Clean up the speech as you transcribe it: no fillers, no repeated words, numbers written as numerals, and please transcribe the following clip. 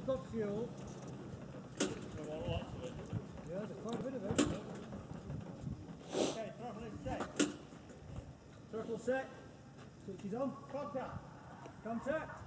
we've got fuel. Yeah, there's quite a bit of it. Okay, throttle is set. Throttle set. Switch is on. Contact. Contact.